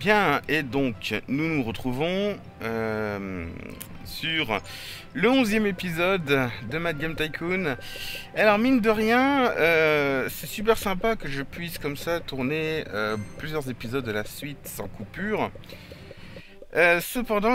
Bien, et donc nous nous retrouvons sur le 11e épisode de Mad Game Tycoon. Alors mine de rien, c'est super sympa que je puisse comme ça tourner plusieurs épisodes de la suite sans coupure. Cependant,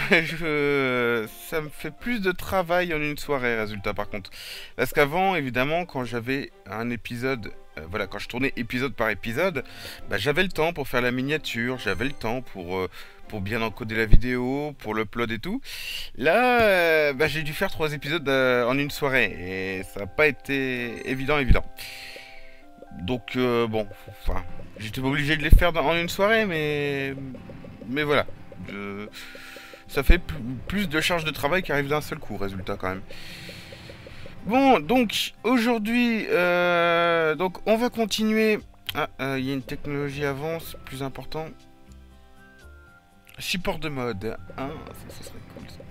ça me fait plus de travail en une soirée, résultat par contre. Parce qu'avant, évidemment, quand j'avais un épisode, voilà, quand je tournais épisode par épisode, bah, j'avais le temps pour faire la miniature, j'avais le temps pour bien encoder la vidéo, pour l'upload et tout. Là, bah, j'ai dû faire 3 épisodes en une soirée, et ça n'a pas été évident. Donc, bon, enfin, j'étais pas obligé de les faire en une soirée, mais voilà. Je- Ça fait plus de charge de travail qui arrive d'un seul coup, résultat quand même. Bon, donc aujourd'hui, donc on va continuer. Ah, il y a une technologie avant, c'est plus important. Support de mode. Hein, ça serait cool ça.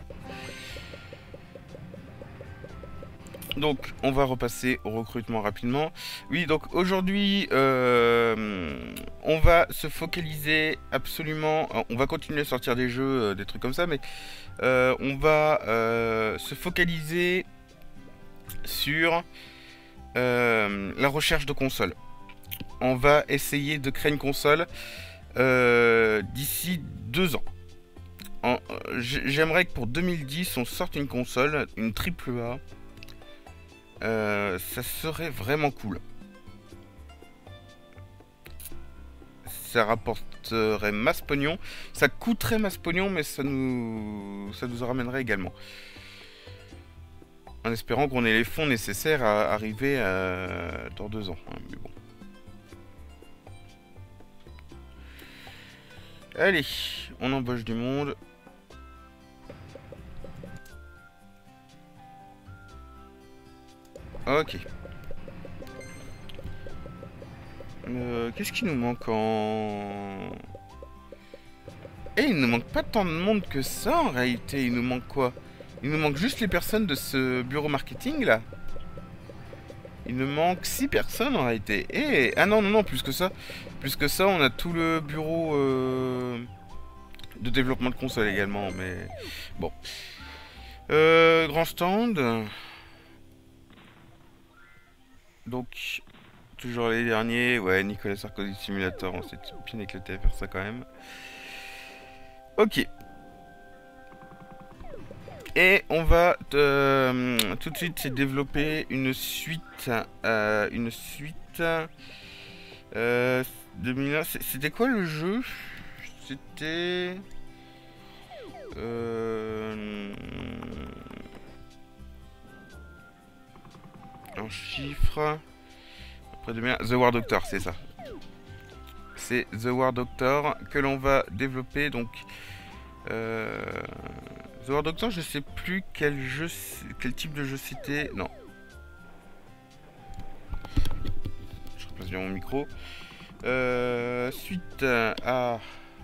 Donc, on va repasser au recrutement rapidement. Oui, donc aujourd'hui, on va se focaliser absolument. On va continuer à sortir des jeux, des trucs comme ça, mais on va se focaliser sur la recherche de consoles. On va essayer de créer une console d'ici 2 ans. J'aimerais que pour 2010, on sorte une console, une triple A. Ça serait vraiment cool. Ça rapporterait masse pognon. Ça coûterait masse pognon, mais ça nous en ramènerait également. En espérant qu'on ait les fonds nécessaires à arriver dans 2 ans. Hein, mais bon. Allez, on embauche du monde. Ok. Qu'est-ce qui nous manque en... Eh, il ne manque pas tant de monde que ça en réalité. Il nous manque quoi? Il nous manque juste les personnes de ce bureau marketing là. Il nous manque 6 personnes en réalité. Eh, ah non, plus que ça. Plus que ça, on a tout le bureau de développement de console également. Mais bon. Grand stand. Donc, toujours les derniers. Ouais, Nicolas Sarkozy Simulator. On s'est bien éclaté à faire ça quand même. Ok. Et on va tout de suite développer une suite. Une suite. 2001. C'était quoi le jeu? C'était. En chiffres. Après 2001. The War Doctor, c'est ça. C'est The War Doctor que l'on va développer donc. The War Doctor, je sais plus quel jeu, quel type de jeu c'était. Non. Je replace bien mon micro. Suite à.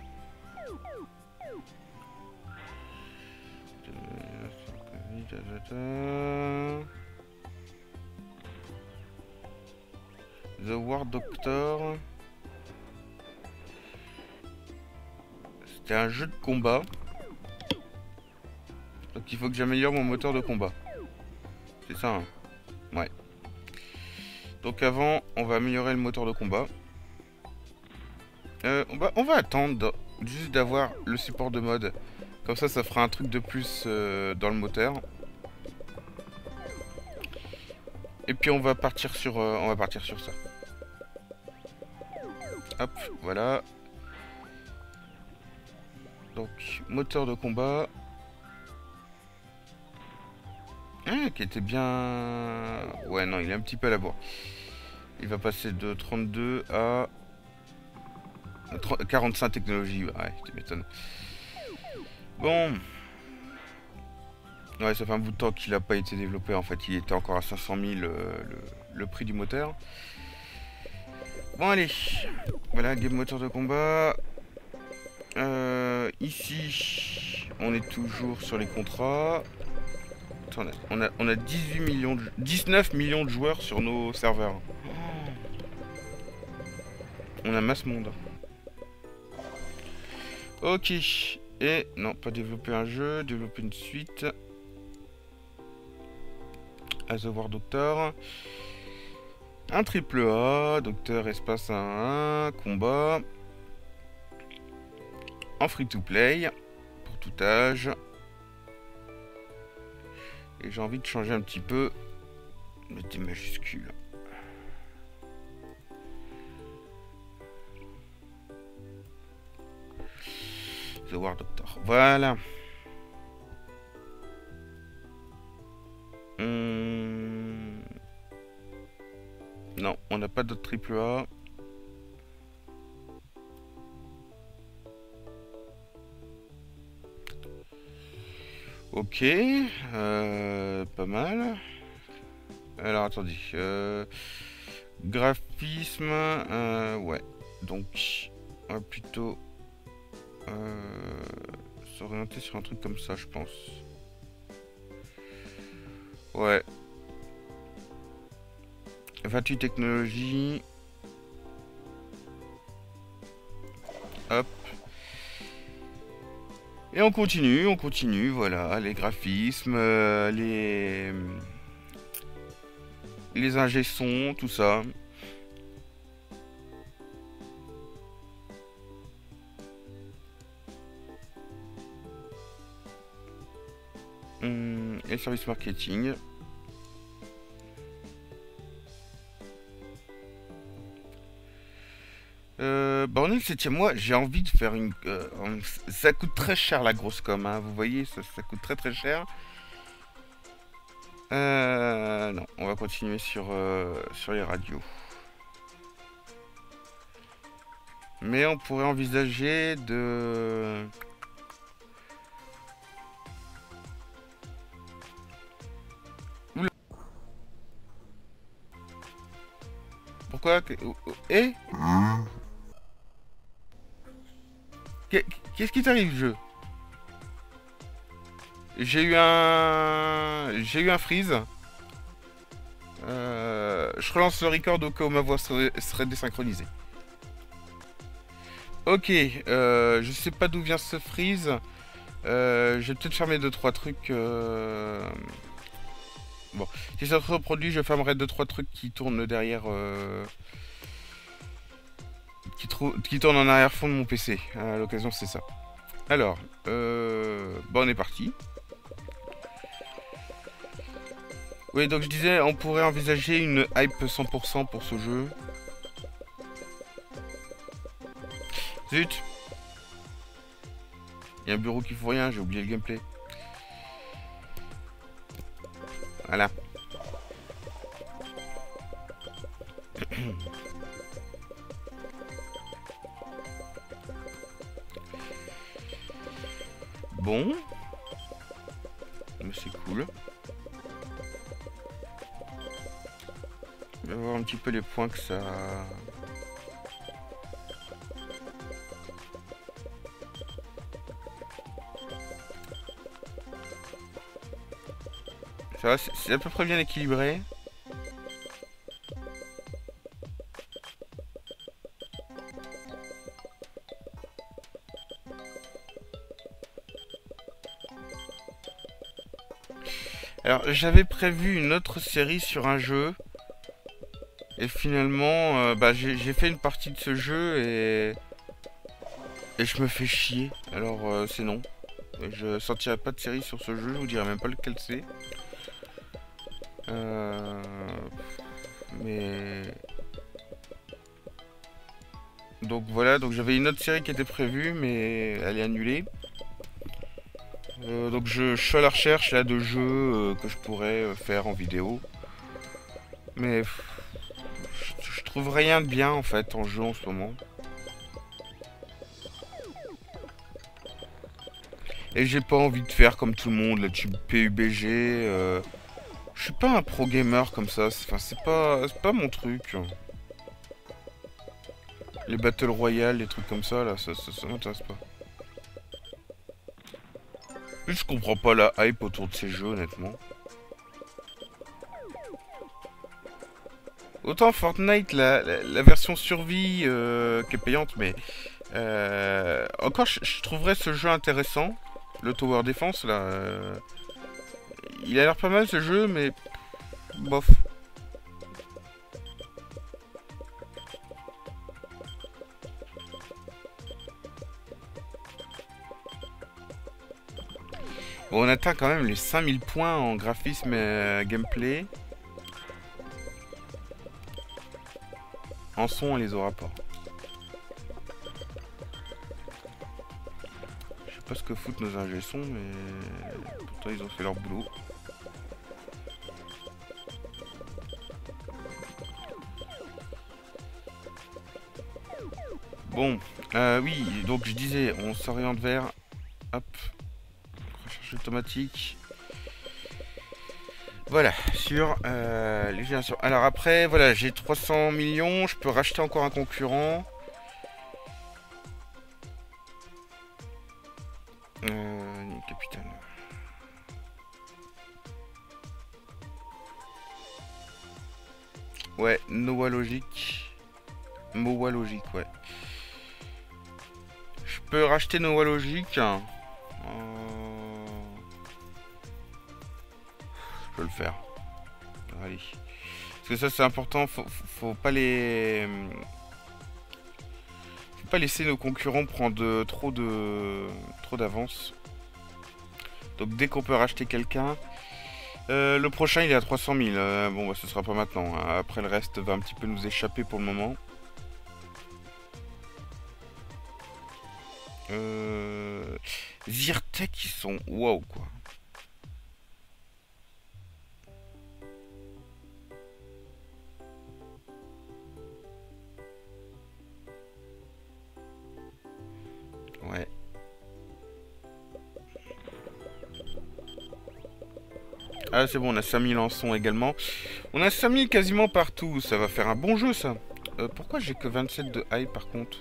The War Doctor. C'était un jeu de combat. Donc il faut que j'améliore mon moteur de combat. C'est ça, hein? Ouais. Donc avant, on va améliorer le moteur de combat. On va attendre juste d'avoir le support de mode. Comme ça fera un truc de plus dans le moteur. Et puis on va partir sur ça. Hop, voilà. Donc, moteur de combat. Ah, qui était bien... Ouais, non, il est un petit peu à la bourre. Il va passer de 32 à 45 technologies. Ouais, tu m'étonnes. Bon. Ouais, ça fait un bout de temps qu'il n'a pas été développé. En fait, il était encore à 500 000 le prix du moteur. Bon, allez. Voilà, game moteur de combat. Ici, on est toujours sur les contrats. On a 19 millions de joueurs sur nos serveurs. On a masse monde. Ok. Et non, pas développer un jeu, développer une suite. As a War Doctor. Un triple A, Docteur Espace 1-1, combat. En free to play. Pour tout âge. Et j'ai envie de changer un petit peu. Mettre des majuscules. The War Doctor. Voilà. Non, on n'a pas d'autre triple A. Ok. Pas mal. Alors, attendez. Graphisme. Ouais. Donc, on va plutôt s'orienter sur un truc comme ça, je pense. Ouais. 28 technologies. Hop. Et on continue, voilà. Les graphismes, les ingé-sons, tout ça. Et service marketing. Bah on est le 7ème mois, j'ai envie de faire une... ça coûte très cher la grosse com, hein, vous voyez, ça coûte très très cher. Non, on va continuer sur les radios. Mais on pourrait envisager de... Oula. Pourquoi Eh Qu'est-ce qui t'arrive, jeu? J'ai eu un freeze. Je relance le record au cas où ma voix serait désynchronisée. Ok, je sais pas d'où vient ce freeze. Je vais peut-être fermer 2-3 trucs. Bon, si ça se reproduit, je fermerai 2-3 trucs qui tournent derrière. Qui tournent en arrière-fond de mon PC. À l'occasion, c'est ça. Alors, bon, on est parti. Oui, donc je disais, on pourrait envisager une hype 100% pour ce jeu. Zut! Il y a un bureau qui fout rien, j'ai oublié le gameplay. Voilà. Bon. Mais c'est cool. On va voir un petit peu les points que ça... Ça va, c'est à peu près bien équilibré. Alors, j'avais prévu une autre série sur un jeu. Et finalement, bah, j'ai fait une partie de ce jeu et je me fais chier. Alors, c'est non. Je sortirai pas de série sur ce jeu, je vous dirai même pas lequel c'est. Mais... Donc voilà, donc j'avais une autre série qui était prévue, mais elle est annulée. Donc je suis à la recherche là de jeux que je pourrais faire en vidéo. Mais je trouve rien de bien en fait en jeu en ce moment. Et j'ai pas envie de faire comme tout le monde, là, tube PUBG. Je suis pas un pro gamer comme ça, enfin, c'est pas mon truc. Les Battle Royale, les trucs comme ça, là, ça m'intéresse pas. Je comprends pas la hype autour de ces jeux, honnêtement. Autant Fortnite, la version survie qui est payante, mais Encore, je trouverais ce jeu intéressant. Le Tower Defense, là. Il a l'air pas mal ce jeu, mais... bof. Bon, on atteint quand même les 5000 points en graphisme et gameplay. En son, on les aura pas. Je sais pas ce que foutent nos ingé sons, mais pourtant ils ont fait leur boulot. Bon, oui, donc je disais, on s'oriente vers, hop, recherche automatique. Voilà, sur les générations. Alors après, voilà, j'ai 300 millions, je peux racheter encore un concurrent. Capitaine. Ouais, Noah Logic. Moa Logic, ouais. Je peux racheter Noah Logic. Je peux le faire. Allez. Parce que ça c'est important, faut pas les... Faut pas laisser nos concurrents prendre trop d'avance. Donc dès qu'on peut racheter quelqu'un... le prochain il est à 300 000. Bon bah ce sera pas maintenant. Hein. Après le reste va un petit peu nous échapper pour le moment. Zyrtec ils sont... Wow quoi. Ouais. Ah c'est bon, on a 5000 en son également. On a 5000 quasiment partout. Ça va faire un bon jeu ça. Pourquoi j'ai que 27 de high par contre?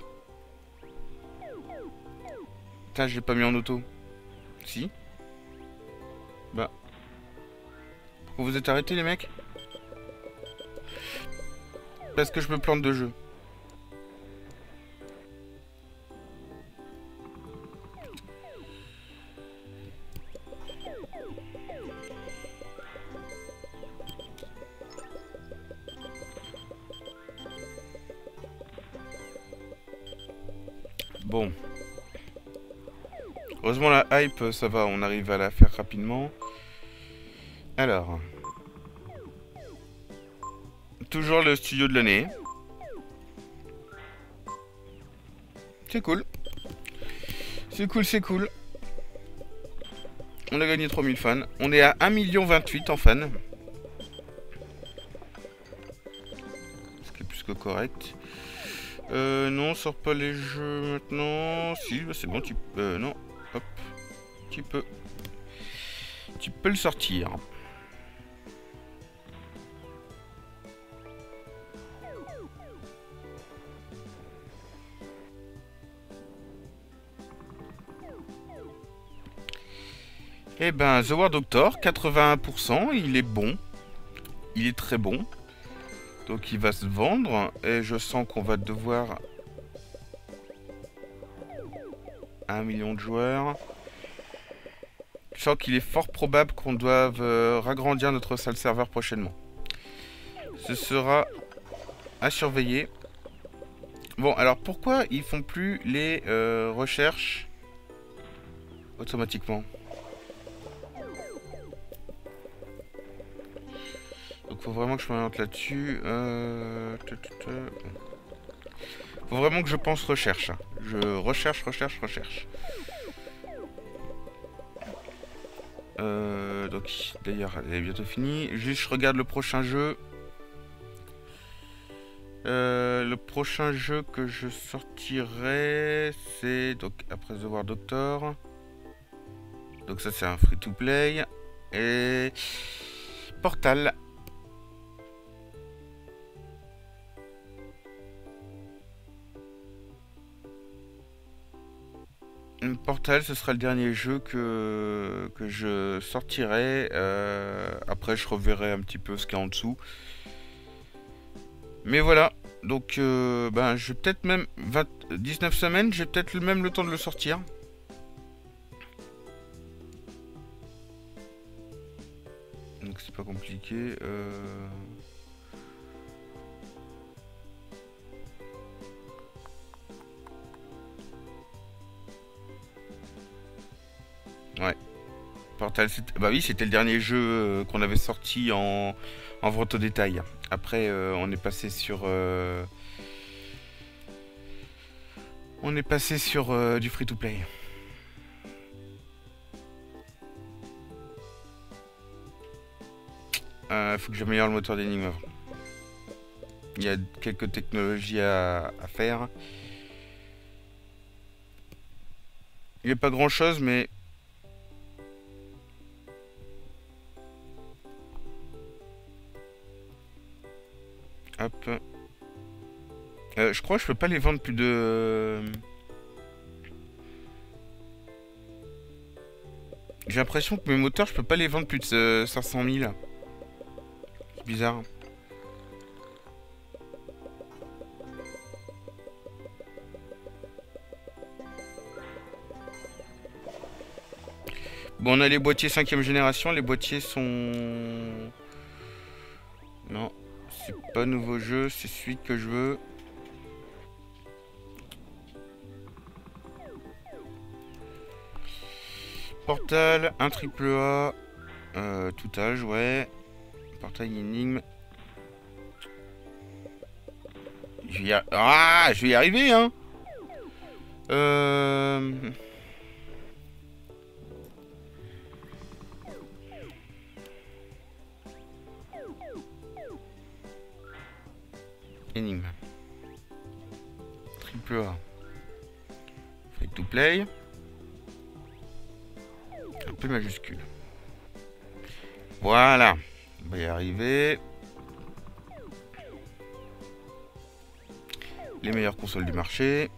Putain, je l'ai pas mis en auto. Si. Bah. Pourquoi vous êtes arrêtés les mecs? Parce que je me plante de jeu. Bon. Heureusement la hype, ça va, on arrive à la faire rapidement. Alors. Toujours le studio de l'année. C'est cool. C'est cool, c'est cool. On a gagné 3000 fans. On est à 1,28 million en fans. Ce qui est plus que correct. Non, on sort pas les jeux maintenant. Si, bah c'est bon, non, hop. Tu peux le sortir. Eh ben, The War Doctor, 81%, il est bon. Il est très bon. Donc il va se vendre. Et je sens qu'on va devoir... 1 million de joueurs. Je sens qu'il est fort probable qu'on doive ragrandir notre salle serveur prochainement. Ce sera à surveiller. Bon, alors pourquoi ils font plus les recherches automatiquement? Donc faut vraiment que je m'oriente là-dessus. Faut vraiment que je pense recherche. Je recherche. Donc d'ailleurs elle est bientôt finie. Juste je regarde le prochain jeu. Le prochain jeu que je sortirai, c'est donc après The War Doctor. Donc ça c'est un free to play. Et Portal. Portal, ce sera le dernier jeu que je sortirai. Après, je reverrai un petit peu ce qu'il y a en dessous. Mais voilà. Donc, ben, je vais peut-être même 19 semaines, j'ai peut-être même le temps de le sortir. Donc c'est pas compliqué. Ouais. Portal, bah oui, c'était le dernier jeu qu'on avait sorti en vente au détail. Après, on est passé sur, du free-to-play. Faut que j'améliore le moteur d'énigme. Il y a quelques technologies à faire. Il n'y a pas grand chose, mais hop. Je crois que je peux pas les vendre plus de. J'ai l'impression que mes moteurs, je peux pas les vendre plus de 500 000. C'est bizarre. Bon, on a les boîtiers 5ème génération. Les boîtiers sont... Non, c'est pas nouveau jeu, c'est celui que je veux. Portal, un triple A, tout âge, ouais. Portail énigme. Ah, je vais y arriver, hein. Énigme. Triple A. Free to play. Un peu majuscule. Voilà. On va y arriver. Les meilleures consoles du marché.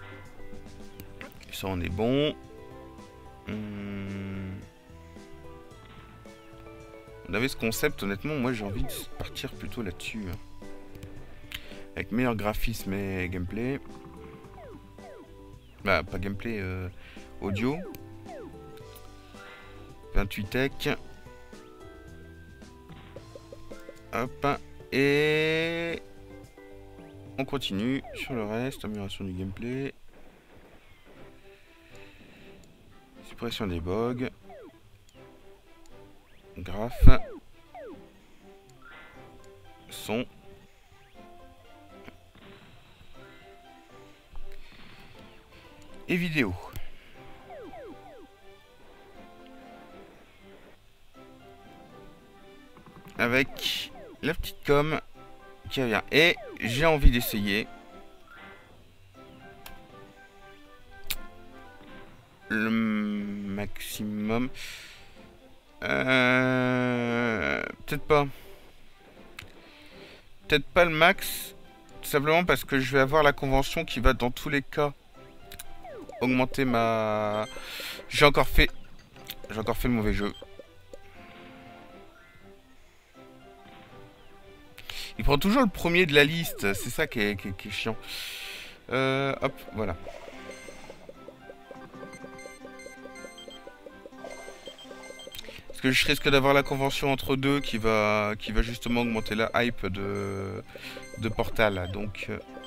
Ça, on est bon. On avait ce concept, honnêtement, moi j'ai envie de partir plutôt là-dessus. Avec meilleur graphisme et gameplay. Bah, pas gameplay, audio. 28 tech. Hop. Et... on continue sur le reste. Amélioration du gameplay. Suppression des bugs. Graph. Son. Et vidéo. Avec la petite com qui revient. Et j'ai envie d'essayer le maximum. Peut-être pas. Peut-être pas le max. Tout simplement parce que je vais avoir la convention qui va dans tous les cas augmenter ma... J'ai encore fait le mauvais jeu. Il prend toujours le premier de la liste. C'est ça qui est chiant. Hop, voilà. Parce que je risque d'avoir la convention entre deux qui va justement augmenter la hype de Portal. Donc...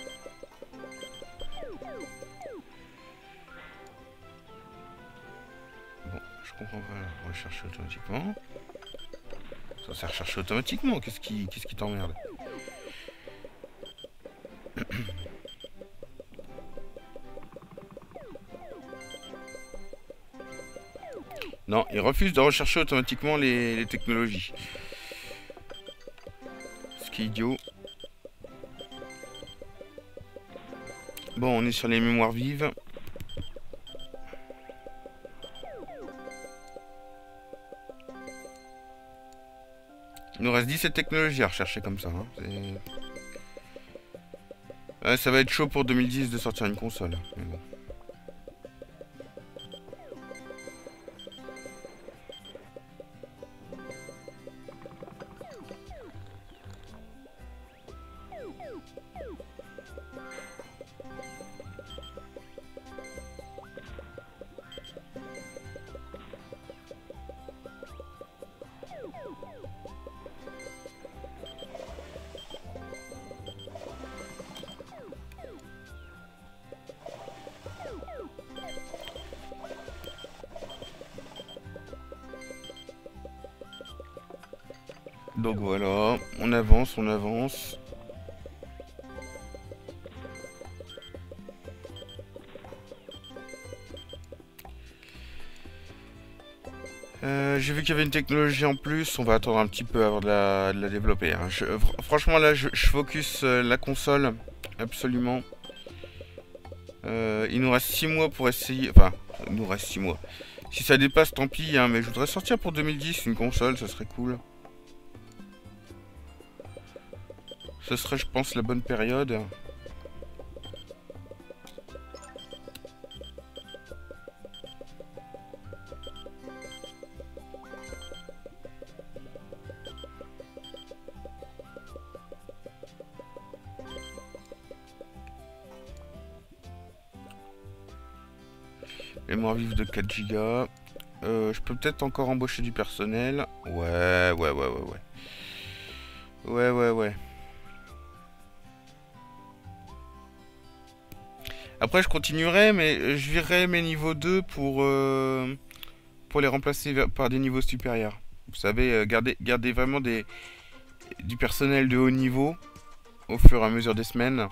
bon, je comprends pas. Rechercher automatiquement. Ça s'est recherché automatiquement. Qu'est-ce qui t'emmerde? Non, il refuse de rechercher automatiquement les technologies. Ce qui est idiot. Bon, on est sur les mémoires vives. Il nous reste 17 technologies à rechercher comme ça. Hein. Ouais, ça va être chaud pour 2010 de sortir une console. Mais bon. Donc voilà, on avance, on avance. J'ai vu qu'il y avait une technologie en plus, on va attendre un petit peu avant de la développer. Hein. Franchement là je focus la console, absolument. Il nous reste 6 mois pour essayer, enfin il nous reste 6 mois. Si ça dépasse tant pis, hein, mais je voudrais sortir pour 2010 une console, ça serait cool. Ce serait je pense la bonne période. Mémoire vive de 4 Go. Je peux peut-être encore embaucher du personnel. Ouais. Ouais. Après, je continuerai, mais je virerai mes niveaux 2 pour les remplacer par des niveaux supérieurs. Vous savez, garder vraiment du personnel de haut niveau au fur et à mesure des semaines.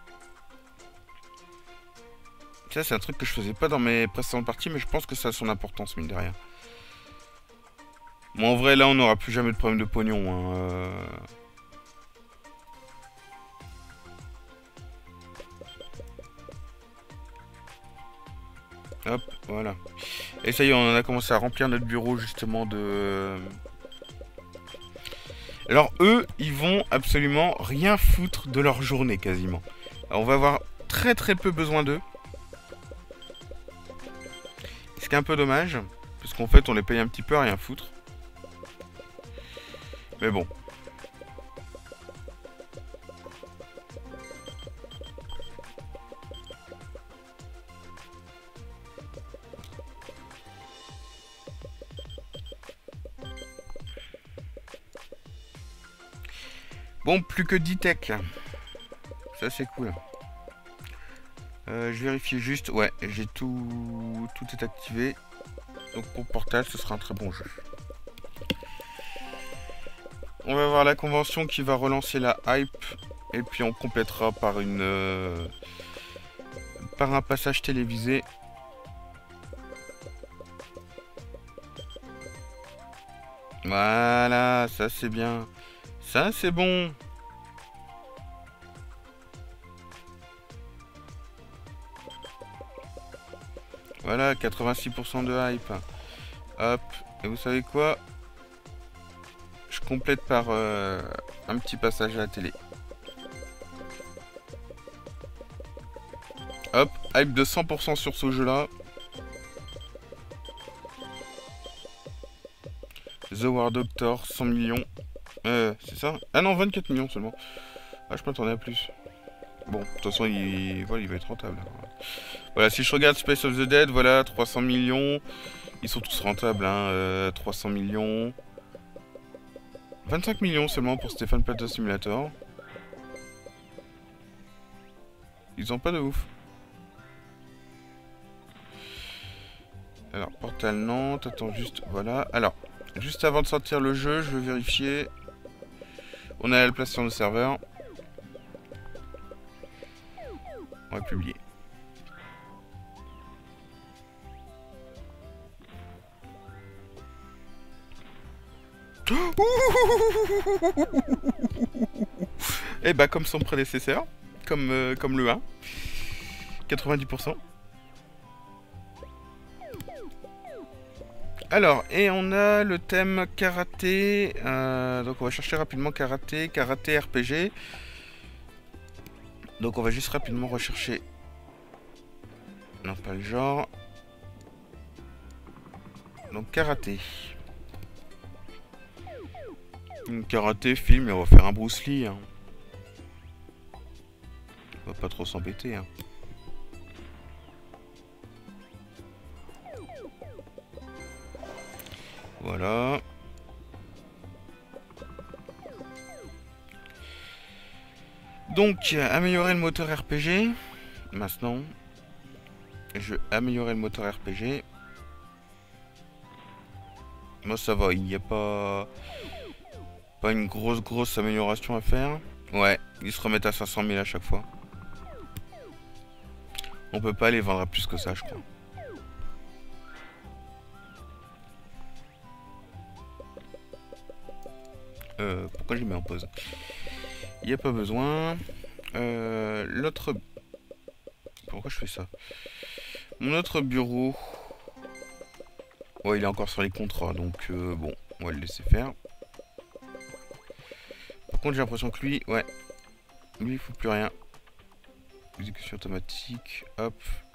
Ça, c'est un truc que je faisais pas dans mes précédentes parties, mais je pense que ça a son importance, mine de rien. Bon, en vrai, là, on n'aura plus jamais de problème de pognon. Hein. Hop, voilà. Et ça y est, on a commencé à remplir notre bureau, justement, de... Alors, eux, ils vont absolument rien foutre de leur journée, quasiment. Alors, on va avoir très peu besoin d'eux. Ce qui est un peu dommage, parce qu'en fait, on les paye un petit peu à rien foutre. Mais bon. Bon, plus que 10 tech. Ça, c'est cool. Je vérifie juste. Ouais, j'ai tout est activé. Donc pour Portal, ce sera un très bon jeu. On va voir la convention qui va relancer la hype. Et puis on complétera par par un passage télévisé. Voilà, ça c'est bien. Ça c'est bon. Voilà, 86% de hype. Hop, et vous savez quoi? Je complète par un petit passage à la télé. Hop, hype de 100% sur ce jeu-là. The War Doctor, 100 millions. C'est ça? Ah non, 24 millions seulement. Ah, je m'attendais à plus. Bon, de toute façon, il va être rentable. Voilà, si je regarde Space of the Dead, voilà, 300 millions. Ils sont tous rentables, hein. 300 millions. 25 millions seulement pour Stéphane Plaza Simulator. Ils ont pas de ouf. Alors, Portal Nantes, attends juste, voilà. Alors, juste avant de sortir le jeu, je vais vérifier. On a la place sur le serveur. On va publier. Et bah comme son prédécesseur, comme le 1, 90%. Alors, et on a le thème karaté, donc on va chercher rapidement karaté RPG. Donc on va juste rapidement rechercher, non pas le genre, donc karaté. Karaté, film, et on va faire un Bruce Lee. Hein. On va pas trop s'embêter. Hein. Voilà. Donc, améliorer le moteur RPG. Maintenant, je vais améliorer le moteur RPG. Moi, ça va, il n'y a pas... Pas une grosse amélioration à faire. Ouais, ils se remettent à 500 000 à chaque fois. On peut pas les vendre à plus que ça, je crois. Pourquoi je les mets en pause? Il n'y a pas besoin. L'autre... Pourquoi je fais ça? Mon autre bureau... Ouais, il est encore sur les contrats, donc bon, on va le laisser faire. Par contre, j'ai l'impression que lui, ouais, lui, il faut plus rien. Exécution automatique, hop.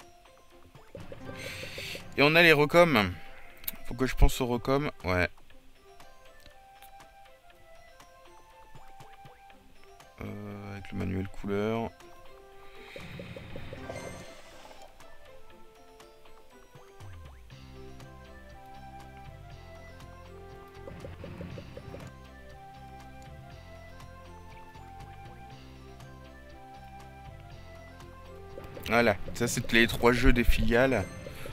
Et on a les recoms. Faut que je pense aux recoms, ouais. Avec le manuel couleur. Voilà, ça c'est les 3 jeux des filiales.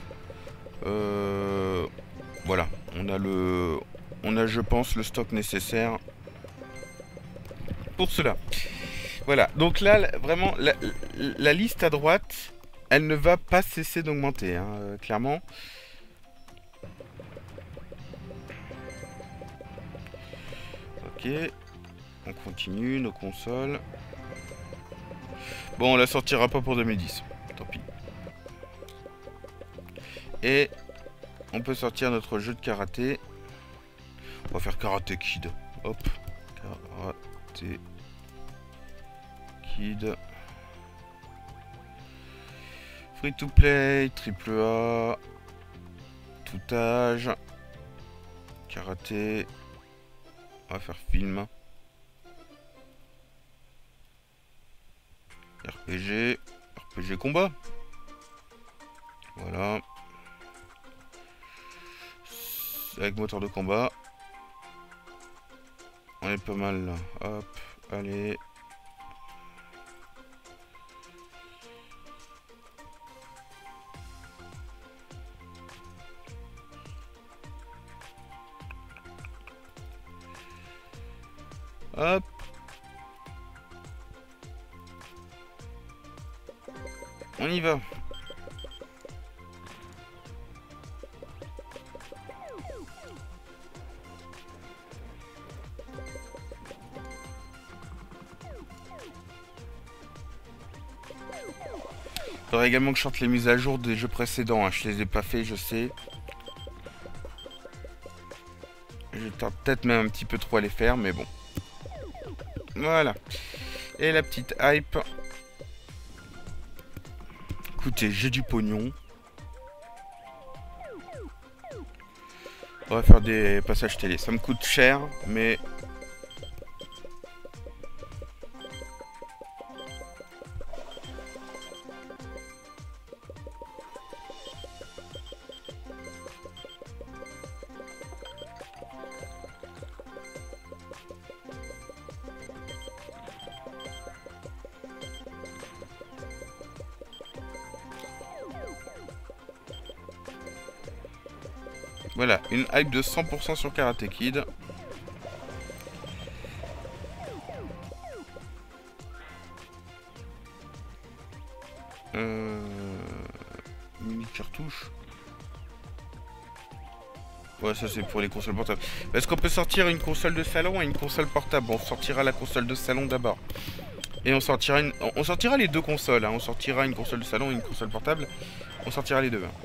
Voilà, on a je pense le stock nécessaire pour cela. Voilà, donc là vraiment la liste à droite, elle ne va pas cesser d'augmenter, hein, clairement. Ok, on continue nos consoles. Bon, on la sortira pas pour 2010. Tant pis. Et on peut sortir notre jeu de karaté. On va faire Karate Kid. Hop. Karate Kid. Free to play, triple A. Tout âge. Karaté. On va faire film. RPG combat. Voilà. Avec moteur de combat. On est pas mal là. Hop, allez. Hop. On y va. Faudrait également que je sorte les mises à jour des jeux précédents, hein. Je les ai pas fait, je sais. Je tarde peut-être même un petit peu trop à les faire, mais bon. Voilà. Et la petite hype. Écoutez, j'ai du pognon. On va faire des passages télé. Ça me coûte cher, mais... Voilà, une hype de 100% sur Karate Kid. Mini cartouche. Ouais, ça c'est pour les consoles portables. Est-ce qu'on peut sortir une console de salon et une console portable? On sortira la console de salon d'abord. Et on sortira on sortira les deux consoles, hein. On sortira une console de salon et une console portable. On sortira les deux. Hein.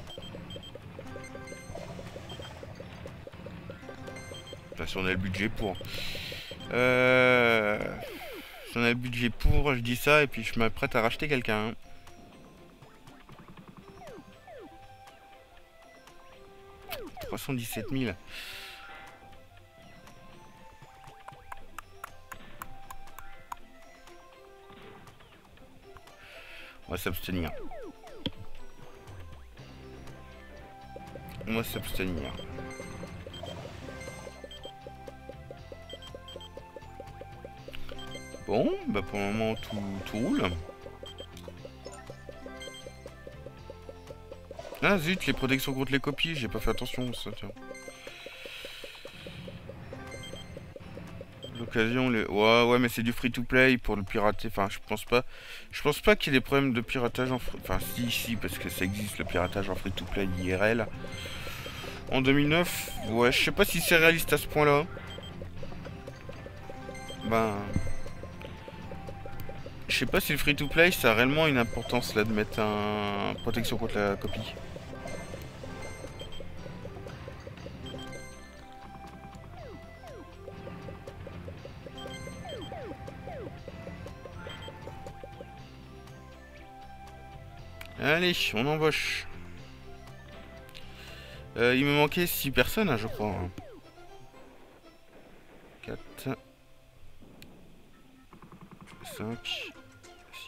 Enfin, si on a le budget pour. Si on a le budget pour, je dis ça et puis je m'apprête à racheter quelqu'un. Hein. « 317 000. » On va s'abstenir. On va s'abstenir. Bon, bah pour le moment tout roule. Ah zut, les protections contre les copies, j'ai pas fait attention ça, tiens. L'occasion, les... Ouais, ouais, mais c'est du free-to-play pour le pirater. Enfin, je pense pas qu'il y ait des problèmes de piratage en Enfin, si, si, parce que ça existe, le piratage en free-to-play IRL. En 2009, ouais, je sais pas si c'est réaliste à ce point-là. Ben... Je sais pas si le free-to-play, ça a réellement une importance, là, de mettre un... protection contre la copie. Allez, on embauche. Il me manquait 6 personnes, hein, je crois. 4, 5, 6.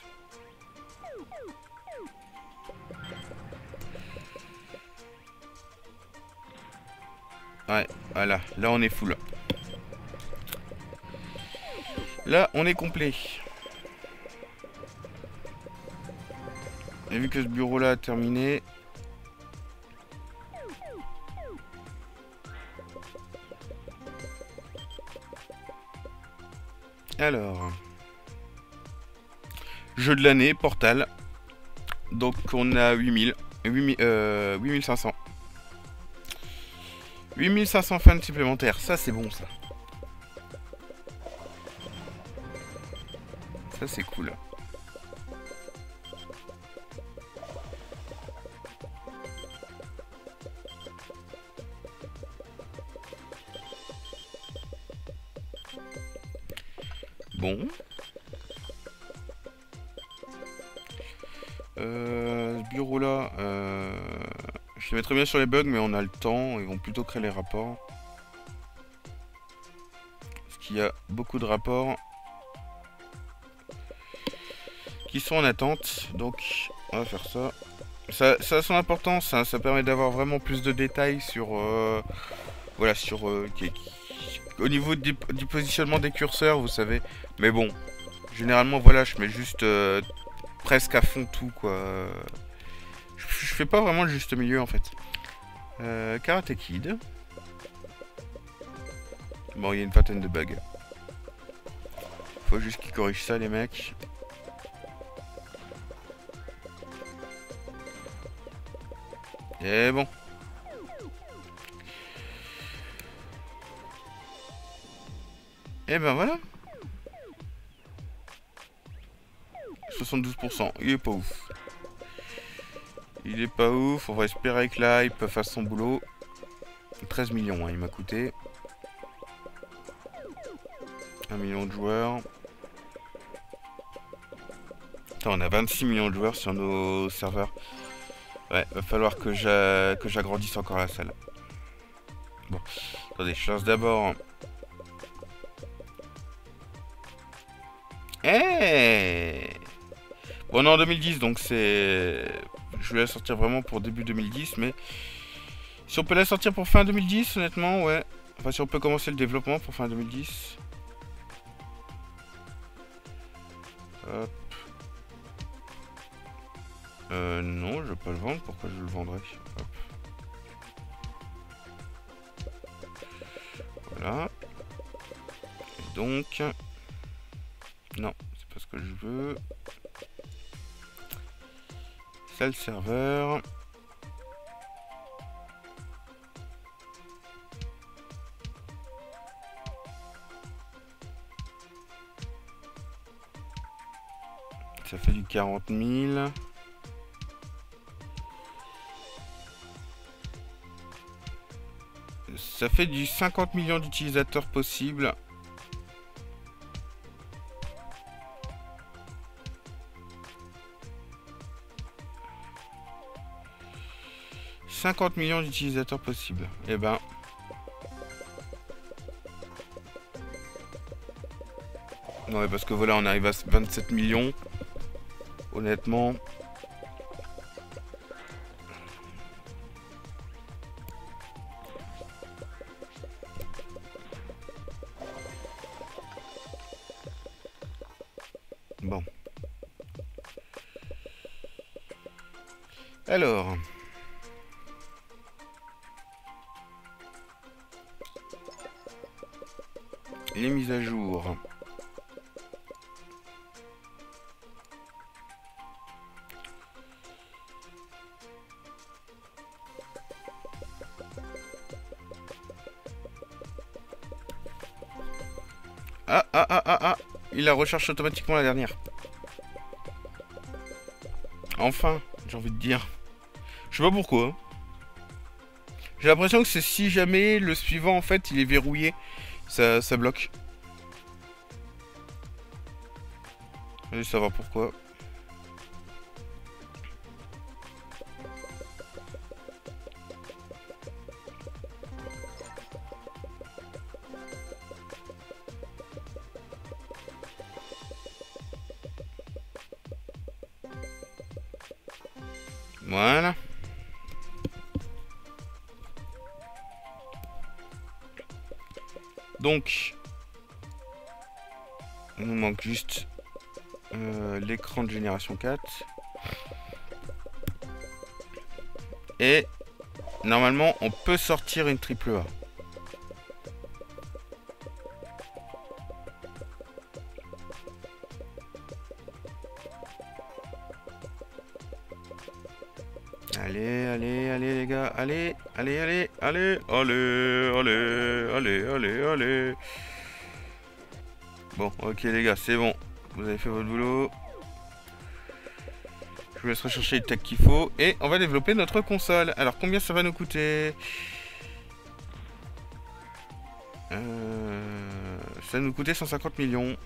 Ouais, voilà. Là, on est full. Là, on est complet. Et vu que ce bureau-là a terminé... Alors... Jeu de l'année, Portal. Donc on a 8500. 8500 fans supplémentaires, ça c'est bon ça. Ça c'est cool. Bon. Ce bureau là, je les mettrais bien sur les bugs, mais on a le temps, ils vont plutôt créer les rapports. Parce qu'il y a beaucoup de rapports qui sont en attente, donc on va faire ça. Ça a son importance, hein, ça permet d'avoir vraiment plus de détails sur... voilà, sur... au niveau du positionnement des curseurs, vous savez. Mais bon, généralement, voilà, je mets juste presque à fond tout, quoi. Je fais pas vraiment le juste milieu, en fait. Karate Kid. Bon, il y a une vingtaine de bugs. Faut juste qu'ils corrigent ça, les mecs. Et bon. Et ben voilà. 72%. Il est pas ouf. Il est pas ouf. On va espérer que là, il peut faire son boulot. 13 millions, hein, il m'a coûté. 1 million de joueurs. Attends, on a 26 millions de joueurs sur nos serveurs. Ouais, va falloir que j'agrandisse encore la salle. Bon, attendez, je lance d'abord. Hey, bon, on est en 2010, donc c'est... Je vais la sortir vraiment pour début 2010, mais... Si on peut la sortir pour fin 2010, honnêtement, ouais. Enfin, si on peut commencer le développement pour fin 2010. Hop. Non, je vais pas le vendre. Pourquoi je le vendrais? Hop. Voilà. Et donc... Non, c'est pas ce que je veux. Salle serveur. Ça fait du 40 000. Ça fait du 50 millions d'utilisateurs possibles. « 50 millions d'utilisateurs possibles. » Eh ben... Non, mais parce que voilà, on arrive à 27 millions. Honnêtement... Bon. Alors... les mises à jour. Ah, il la recherche automatiquement la dernière. Enfin, j'ai envie de dire. Je sais pas pourquoi. J'ai l'impression que c'est si jamais le suivant, en fait, il est verrouillé, ça bloque. Allez savoir pourquoi. Voilà. Donc, il nous manque juste l'écran de génération 4. Et normalement, on peut sortir une triple A. Allez les gars, allez. Bon, ok les gars, c'est bon. Vous avez fait votre boulot. Je vous laisse rechercher les tags qu'il faut. Et on va développer notre console. Alors, combien ça va nous coûter? Ça va nous coûter 150 millions.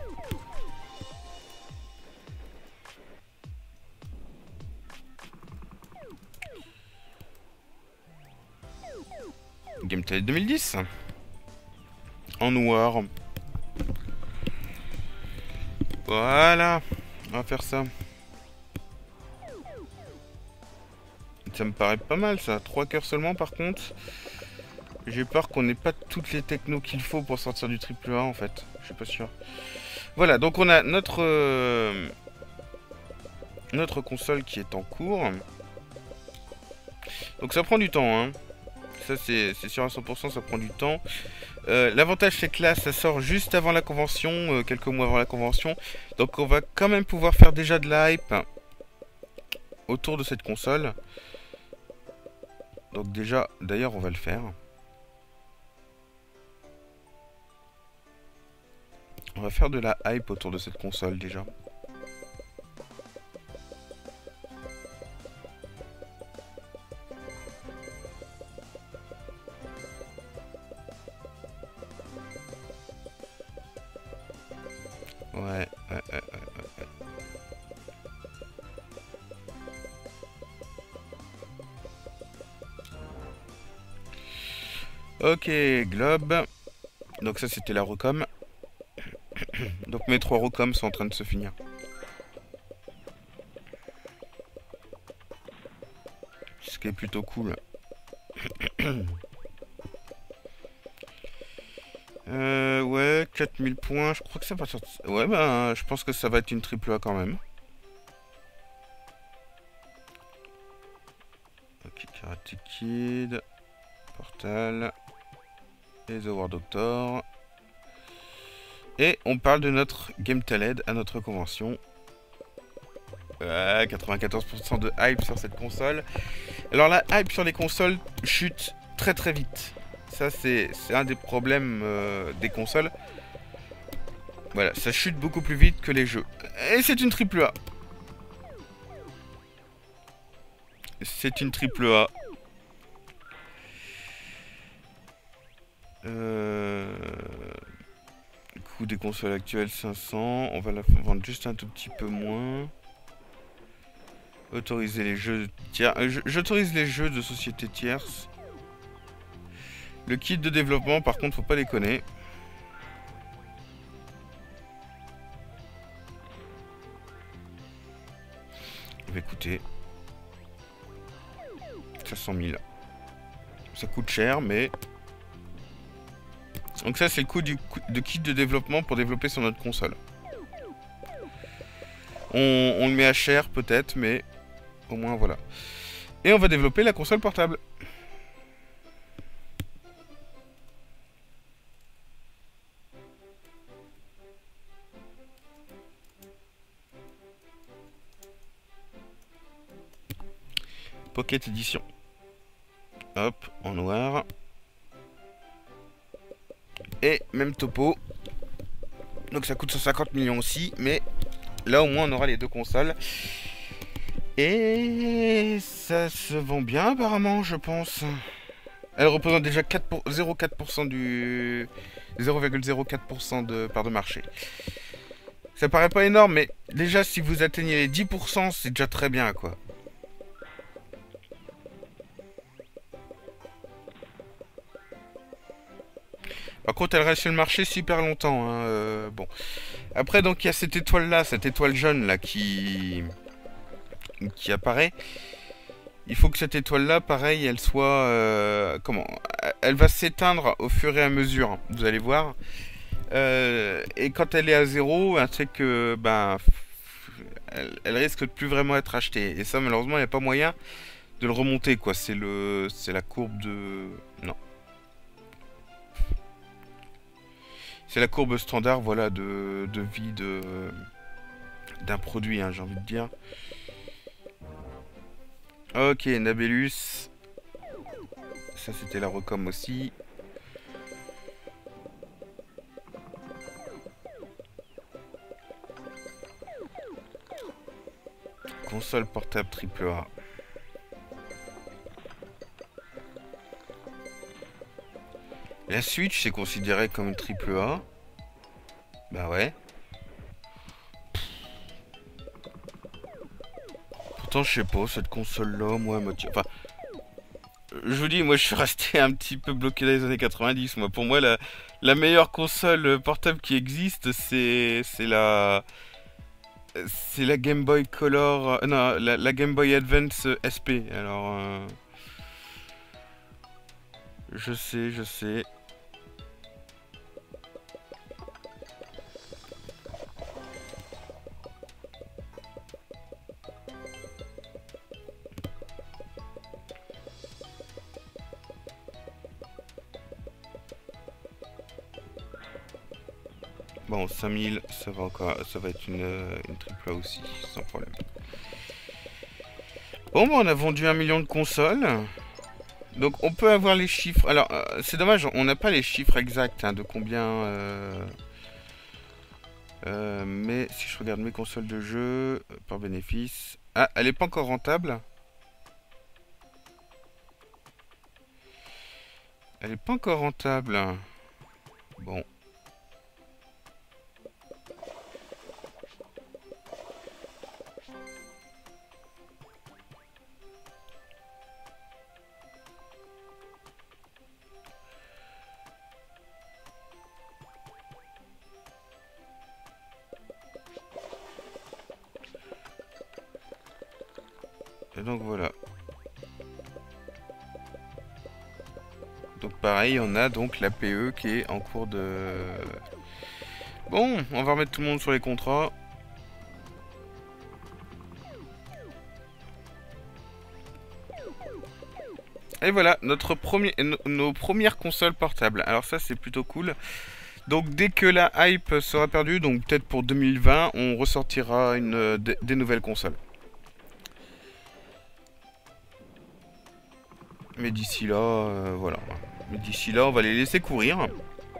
GameTel 2010. En noir. Voilà. On va faire ça. Ça me paraît pas mal ça. 3 cœurs seulement par contre. J'ai peur qu'on n'ait pas toutes les technos qu'il faut pour sortir du triple A en fait. Je suis pas sûr. Voilà, donc on a notre console qui est en cours. Donc ça prend du temps, hein. Ça c'est sûr à 100%, ça prend du temps. L'avantage c'est que là ça sort juste avant la convention, quelques mois avant la convention. Donc on va quand même pouvoir faire déjà de la hype autour de cette console. Donc déjà, d'ailleurs on va le faire. On va faire de la hype autour de cette console déjà. Ouais. Ok, Globe. Donc ça c'était la recom. Donc mes 3 recoms sont en train de se finir. Ce qui est plutôt cool. Ouais, 4000 points, je crois que ça va sortir. Ouais, ben, je pense que ça va être une triple A quand même. Ok, Karate Kid, Portal, et The War Doctor. Et on parle de notre GameTel à notre convention. 94% de hype sur cette console. Alors la hype sur les consoles chute très très vite. Ça c'est un des problèmes des consoles. Voilà, ça chute beaucoup plus vite que les jeux. Et c'est une triple A. C'est une triple A. Coût des consoles actuelles 500. On va la vendre juste un tout petit peu moins. Autoriser les jeux tiers. J'autorise les jeux de sociétés tierces. Le kit de développement, par contre, faut pas déconner. On va écouter. 500 000. Ça coûte cher, mais... Donc ça, c'est le coût de kit de développement pour développer sur notre console. On le met à cher, peut-être, mais... Au moins, voilà. Et on va développer la console portable. Pocket Edition. Hop, en noir. Et même topo. Donc ça coûte 150 millions aussi, mais là au moins on aura les deux consoles. Et ça se vend bien apparemment, je pense. Elle représente déjà 0,4% du 0,04% de part de marché. Ça paraît pas énorme, mais déjà si vous atteignez les 10%, c'est déjà très bien quoi. Par contre, elle reste sur le marché super longtemps. Hein, bon. Après, donc il y a cette étoile là, cette étoile jaune là qui apparaît. Il faut que cette étoile là, pareil, elle soit comment? Elle va s'éteindre au fur et à mesure. Vous allez voir. Et quand elle est à zéro, c'est que elle risque de plus vraiment être achetée. Et ça, malheureusement, il n'y a pas moyen de le remonter quoi. C'est la courbe de non. C'est la courbe standard, voilà, de vie d'un produit, hein, j'ai envie de dire. Ok, Nabellus. Ça, c'était la recom aussi. Console portable AAA. La Switch, c'est considéré comme une AAA. Bah ouais. Pourtant, je sais pas, cette console-là, moi, enfin, je vous dis, moi, je suis resté un petit peu bloqué dans les années 90. Moi, pour moi, la meilleure console portable qui existe, c'est la Game Boy Color, non, la Game Boy Advance SP. Alors, je sais, je sais. Bon, 5000, ça va encore, ça va être une AAA aussi, sans problème. Bon, on a vendu 1 million de consoles. Donc, on peut avoir les chiffres. Alors, c'est dommage, on n'a pas les chiffres exacts hein, de combien. Mais si je regarde mes consoles de jeu par bénéfice. Ah, elle n'est pas encore rentable. Elle n'est pas encore rentable. Bon. Et donc voilà. Donc pareil, on a donc l'APE qui est en cours de... Bon, on va remettre tout le monde sur les contrats. Et voilà, nos premières consoles portables. Alors ça, c'est plutôt cool. Donc dès que la hype sera perdue, donc peut-être pour 2020, on ressortira des nouvelles consoles. Mais d'ici là, voilà. Mais d'ici là, on va les laisser courir.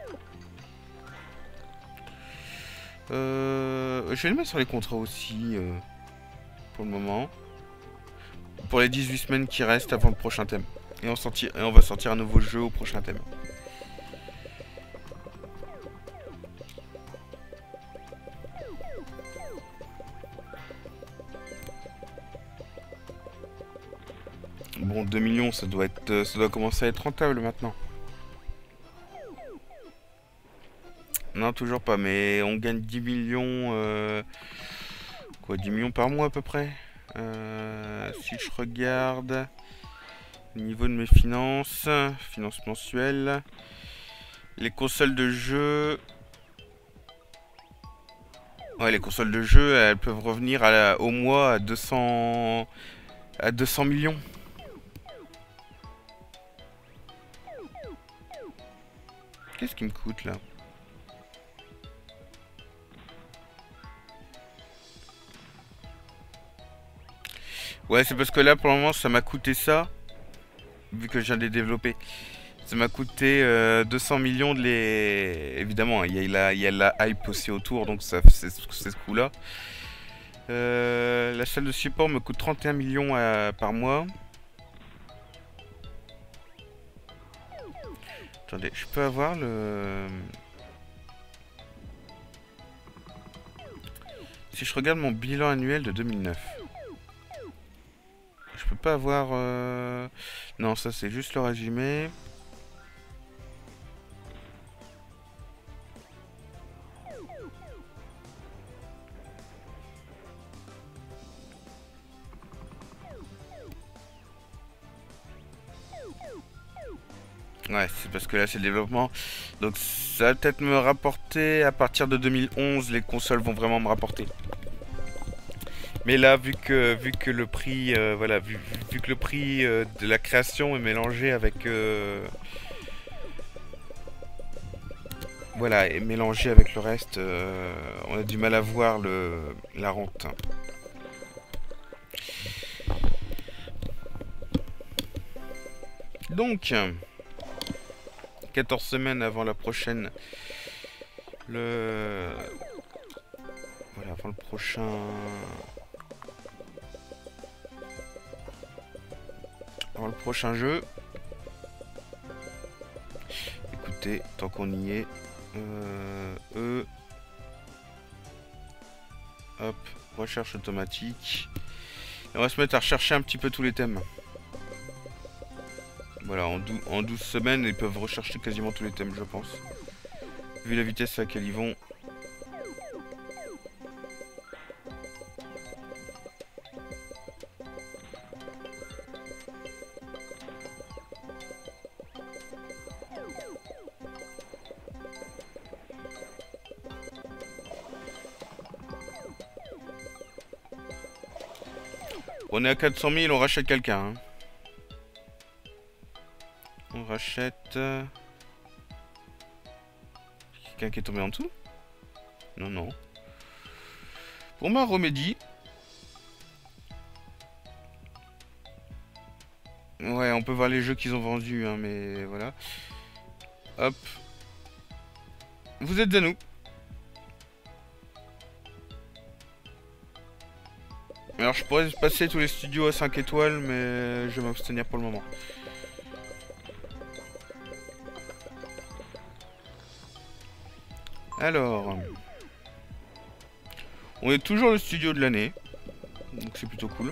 Je vais le mettre sur les contrats aussi, pour le moment. Pour les 18 semaines qui restent avant le prochain thème. Et on va sortir un nouveau jeu au prochain thème. Bon, 2 millions, ça doit commencer à être rentable maintenant. Non, toujours pas, mais on gagne 10 millions... quoi, 10 millions par mois à peu près. Si je regarde... Au niveau de mes finances mensuelles... Les consoles de jeu... Ouais, les consoles de jeu, elles peuvent revenir au mois à 200 millions. Qu'est-ce qui me coûte là? Ouais, c'est parce que là, pour le moment, ça m'a coûté ça, vu que je viens de les développer. Ça m'a coûté 200 millions de les... Évidemment, il y a la hype aussi autour, donc c'est ce coup-là. La salle de support me coûte 31 millions par mois. Attendez, je peux avoir le... Si je regarde mon bilan annuel de 2009. Je peux pas avoir... Non, ça c'est juste le résumé. Ouais, c'est parce que là c'est le développement. Donc ça va peut-être me rapporter à partir de 2011, les consoles vont vraiment me rapporter. Mais là, vu que le prix, voilà, vu que le prix de la création est mélangé avec, voilà, est mélangé avec le reste, on a du mal à voir la rente. Donc, 14 semaines avant la prochaine, voilà, avant le prochain. Avant le prochain jeu. Écoutez, tant qu'on y est. Hop, recherche automatique. Et on va se mettre à rechercher un petit peu tous les thèmes. Voilà, en 12 semaines, ils peuvent rechercher quasiment tous les thèmes, je pense. Vu la vitesse à laquelle ils vont. On est à 400 000, on rachète quelqu'un. Hein. On rachète... Quelqu'un qui est tombé en dessous? Non, non. Pour moi, Remedy. Ouais, on peut voir les jeux qu'ils ont vendus, hein, mais voilà. Hop. Vous êtes à nous. Alors, je pourrais passer tous les studios à 5 étoiles, mais je vais m'abstenir pour le moment. Alors, on est toujours le studio de l'année, donc c'est plutôt cool.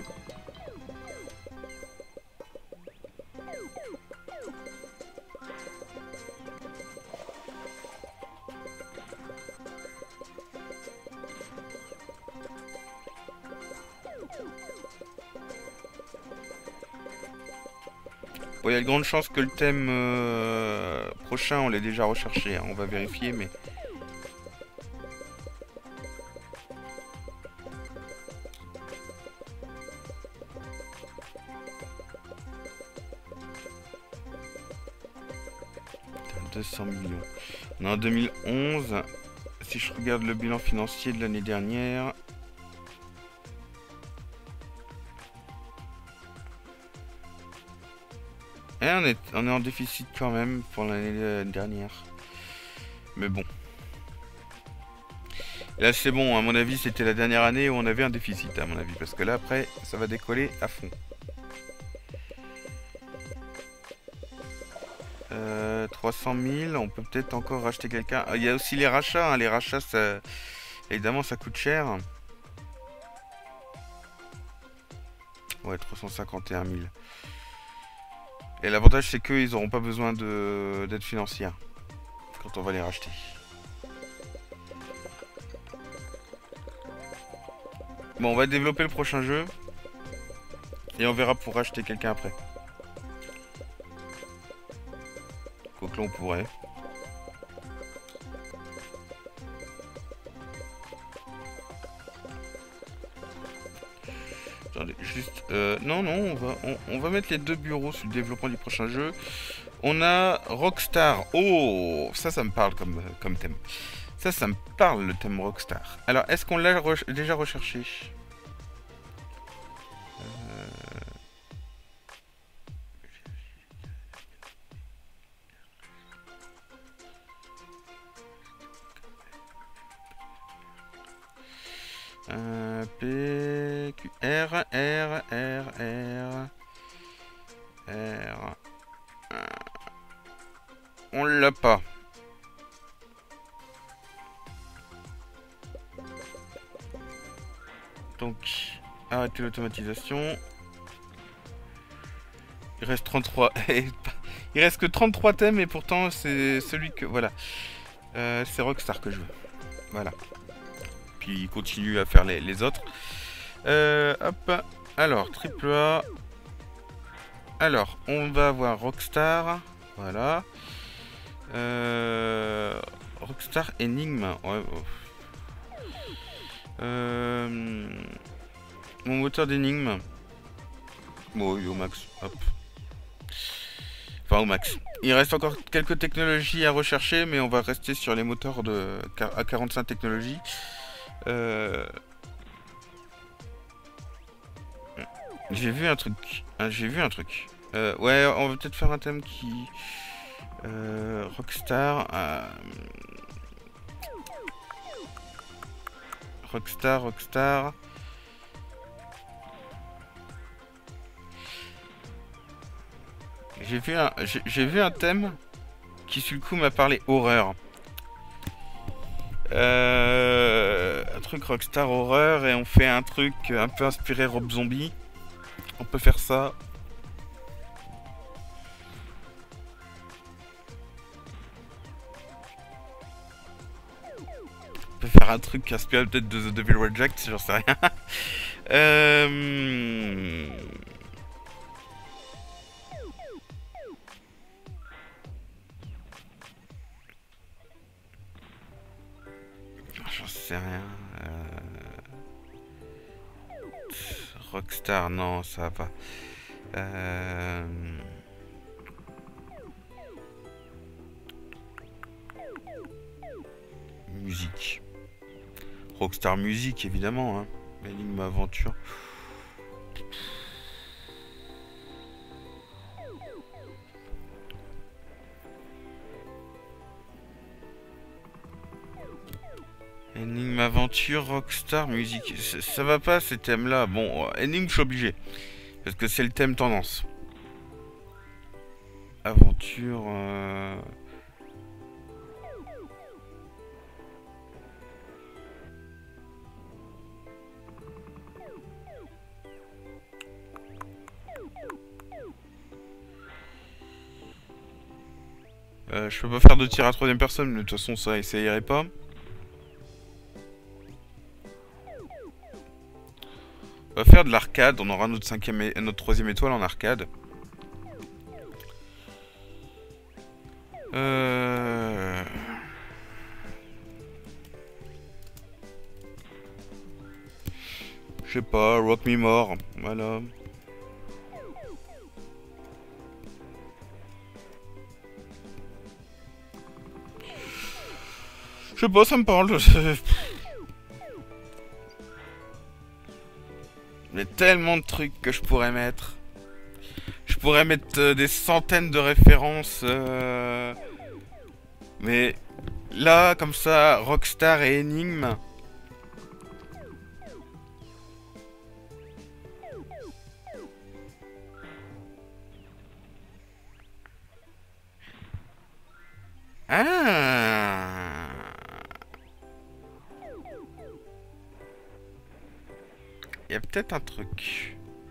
Bon, il y a de grandes chances que le thème prochain, on l'ait déjà recherché, hein. On va vérifier, mais... Putain, 200 millions. On est en 2011. Si je regarde le bilan financier de l'année dernière... Et on est en déficit quand même pour l'année dernière. Mais bon. Là c'est bon, à mon avis c'était la dernière année où on avait un déficit à mon avis. Parce que là après ça va décoller à fond. 300 000, on peut peut-être encore racheter quelqu'un. Il y a aussi les rachats, hein. Les rachats ça... Évidemment ça coûte cher. Ouais, 351 000. Et l'avantage c'est qu'ils n'auront pas besoin d'aide financière quand on va les racheter. Bon, on va développer le prochain jeu. Et on verra pour racheter quelqu'un après. Quoique là on pourrait. Attendez, juste... non, on va mettre les deux bureaux sur le développement du prochain jeu. On a Rockstar. Oh, ça me parle comme thème. Ça me parle, le thème Rockstar. Alors, est-ce qu'on l'a déjà recherché? P, Q, R, R, R, R, R. On l'a pas. Donc, arrêtez l'automatisation. Il reste 33. Il reste que 33 thèmes et pourtant c'est celui que... Voilà. C'est Rockstar que je veux. Voilà. Puis il continue à faire les autres. Hop. Alors, AAA. Alors, on va avoir Rockstar. Voilà. Rockstar Enigme. Ouais. Mon moteur d'énigme. Bon, oui, au max. Hop. Enfin, au max. Il reste encore quelques technologies à rechercher, mais on va rester sur les moteurs de A45 technologies. J'ai vu un truc. Ouais, on va peut-être faire un thème qui... Rockstar. Rockstar. J'ai vu un thème qui sur le coup m'a parlé horreur. Un truc Rockstar horreur et on fait un truc un peu inspiré Rob Zombie. On peut faire ça. On peut faire un truc inspiré peut-être de The Devil Reject, j'en sais rien. J'en sais rien. Rockstar, non, ça va pas. Musique. Rockstar Music, évidemment. Hein. Énigme Aventure. Énigme Aventure, Rockstar Music. Ça va pas ces thèmes-là. Bon, énigme, je suis obligé. Parce que c'est le thème tendance. Aventure... je peux pas faire de tir à troisième personne, mais de toute façon ça irait pas. On va faire de l'arcade, on aura notre troisième étoile en arcade. Je sais pas, Rock Me More, voilà. Je sais pas, ça me parle. Il y a tellement de trucs que je pourrais mettre. Je pourrais mettre des centaines de références. Mais là, comme ça, Rockstar et Enigme. Ah! Il y a peut-être un truc.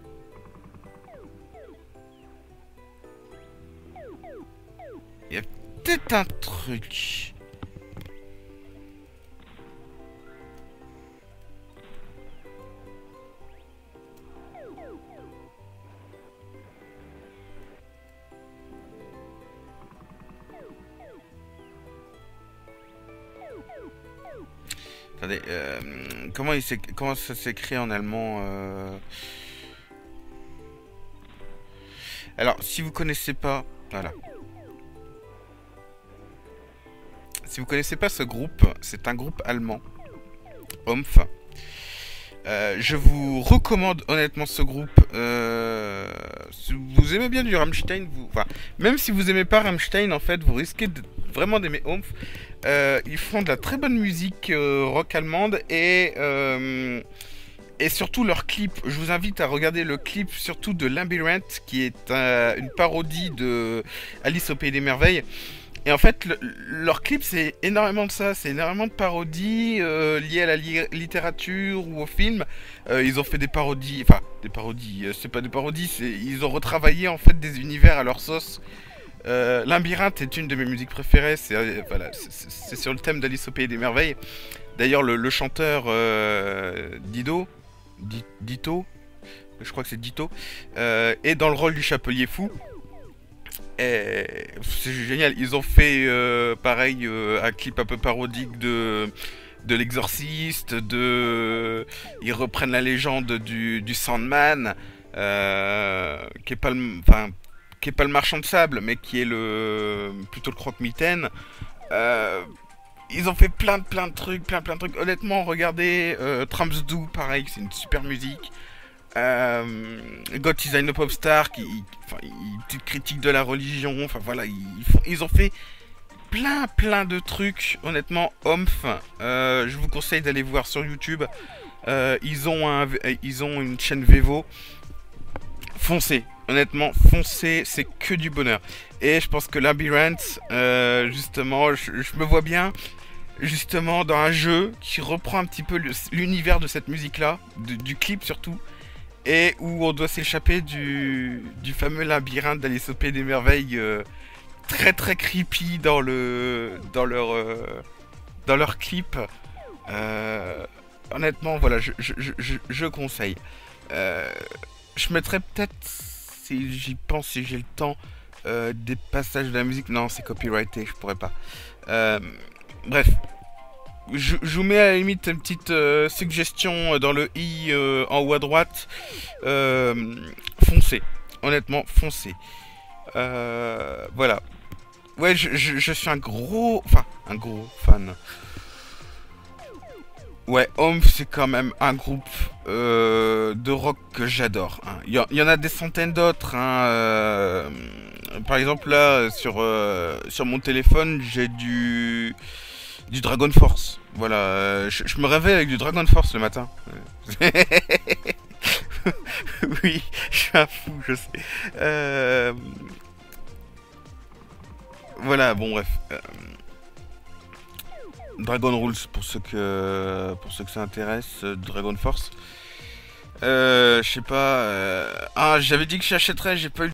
Il y a peut-être un truc. Attendez, comment ça s'écrit en allemand Alors, si vous connaissez pas... Voilà. Si vous connaissez pas ce groupe, c'est un groupe allemand. OMF. Je vous recommande honnêtement ce groupe. Si vous aimez bien du Rammstein, enfin, même si vous aimez pas Rammstein, en fait, vous risquez vraiment d'aimer OMF. Ils font de la très bonne musique rock allemande et Et surtout leur clip. Je vous invite à regarder le clip surtout de Labyrinth, qui est une parodie de Alice au Pays des Merveilles. Et en fait, leur clip, c'est énormément de ça. C'est énormément de parodies liées à la littérature ou au film. Ils ont fait des parodies. Enfin, des parodies. C'est pas des parodies. Ils ont retravaillé en fait des univers à leur sauce. Labyrinthe est une de mes musiques préférées. C'est voilà, c'est sur le thème d'Alice au Pays des Merveilles. D'ailleurs, le chanteur Dito, je crois que c'est Dito, est dans le rôle du Chapelier Fou. C'est génial. Ils ont fait pareil un clip un peu parodique de l'exorciste, ils reprennent la légende du Sandman, qui est pas le, enfin, qui est pas le marchand de sable, mais qui est plutôt le croque-mitaine. Euh, Ils ont fait plein de trucs, plein de trucs. Honnêtement, regardez Tramps Do, pareil, c'est une super musique. God Design a Pop Star, enfin, petite critique de la religion. Enfin voilà, ils ont fait plein de trucs. Honnêtement, Omf, je vous conseille d'aller voir sur YouTube. Ils ont une chaîne Vevo. Foncez, honnêtement, foncez, c'est que du bonheur. Et je pense que Labyrinth, justement, je me vois bien, justement, dans un jeu qui reprend un petit peu l'univers de cette musique-là, du clip surtout, et où on doit s'échapper du fameux labyrinthe d'Alice au Pays des Merveilles, très creepy dans leur clip. Honnêtement, voilà, je conseille. Euh, je mettrais peut-être, si j'y pense, si j'ai le temps, des passages de la musique. Non, c'est copyrighté, je pourrais pas. Euh, Bref, je vous mets à la limite une petite suggestion dans le i en haut à droite. Foncez, honnêtement, foncez. Voilà. Ouais, je suis un gros fan. Ouais, Home, c'est quand même un groupe de rock que j'adore. Hein. Y en a des centaines d'autres. Hein, par exemple, là, sur mon téléphone, j'ai du Dragon Force. Voilà, je me réveille avec du Dragon Force le matin. Oui, je suis un fou, je sais. Voilà, bon, bref. Dragon Rules pour ceux que ça intéresse, Dragon Force. Je sais pas. Ah, j'avais dit que j'achèterais, j'ai pas eu